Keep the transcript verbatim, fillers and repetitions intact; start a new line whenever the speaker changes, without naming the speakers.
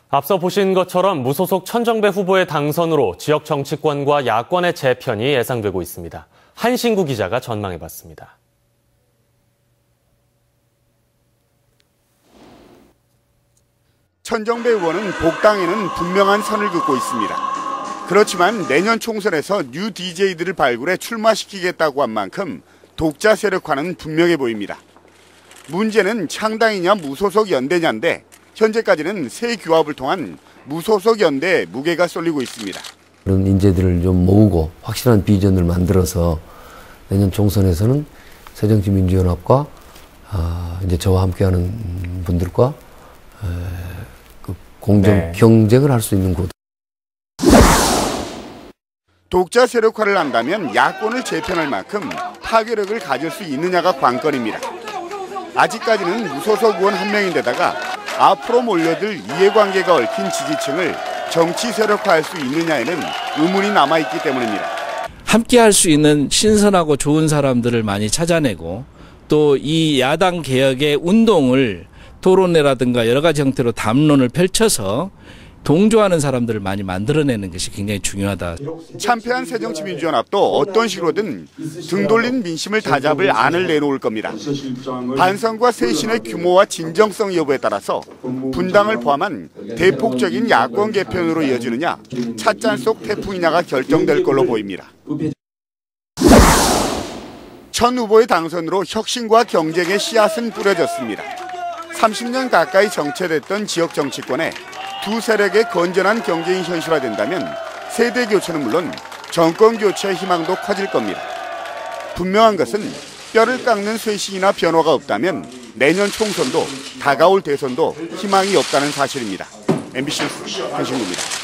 앞서 보신 것처럼 무소속 천정배 후보의 당선으로 지역 정치권과 야권의 재편이 예상되고 있습니다. 한신구 기자가 전망해봤습니다.
천정배 의원은 복당에는 분명한 선을 긋고 있습니다. 그렇지만 내년 총선에서 뉴 디제이들을 발굴해 출마시키겠다고 한 만큼 독자 세력화는 분명해 보입니다. 문제는 창당이냐 무소속 연대냐인데 현재까지는 새 규합을 통한 무소속 연대에 무게가 쏠리고 있습니다.
그런 인재들을 좀 모으고 확실한 비전을 만들어서 내년 총선에서는 새정치민주연합과 아, 이제 저와 함께하는 분들과 에, 그 공정 네. 경쟁을 할 수 있는 곳.
독자 세력화를 한다면 야권을 재편할 만큼 파괴력을 가질 수 있느냐가 관건입니다. 아직까지는 무소속 의원 한 명인데다가 앞으로 몰려들 이해관계가 얽힌 지지층을 정치 세력화할 수 있느냐에는 의문이 남아있기 때문입니다.
함께 할 수 있는 신선하고 좋은 사람들을 많이 찾아내고 또 이 야당 개혁의 운동을 토론회라든가 여러 가지 형태로 담론을 펼쳐서 동조하는 사람들을 많이 만들어내는 것이 굉장히 중요하다.
참패한 새정치민주연합도 어떤 식으로든 등 돌린 민심을 다잡을 안을 내놓을 겁니다. 반성과 쇄신의 규모와 진정성 여부에 따라서 분당을 포함한 대폭적인 야권 개편으로 이어지느냐 찻잔 속 태풍이냐가 결정될 걸로 보입니다. 천 후보의 당선으로 혁신과 경쟁의 씨앗은 뿌려졌습니다. 삼십 년 가까이 정체됐던 지역 정치권에 두 세력의 건전한 경쟁이 현실화된다면 세대 교체는 물론 정권 교체의 희망도 커질 겁니다. 분명한 것은 뼈를 깎는 쇄신이나 변화가 없다면 내년 총선도 다가올 대선도 희망이 없다는 사실입니다. 엠비씨 뉴스 한신구입니다.